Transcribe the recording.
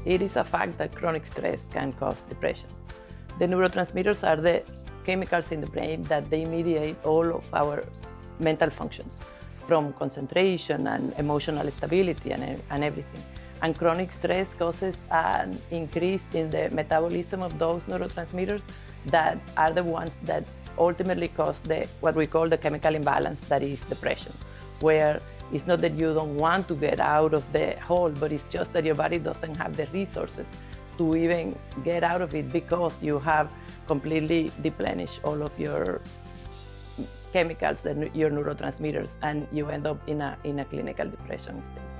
it is a fact that chronic stress can cause depression. The neurotransmitters are the chemicals in the brain that they mediate all of our mental functions, from concentration and emotional stability and everything. And chronic stress causes an increase in the metabolism of those neurotransmitters that are the ones that ultimately cause what we call the chemical imbalance, that is depression, where it's not that you don't want to get out of the hole, but it's just that your body doesn't have the resources to even get out of it because you have completely deplenished all of your chemicals, your neurotransmitters, and you end up in a clinical depression state.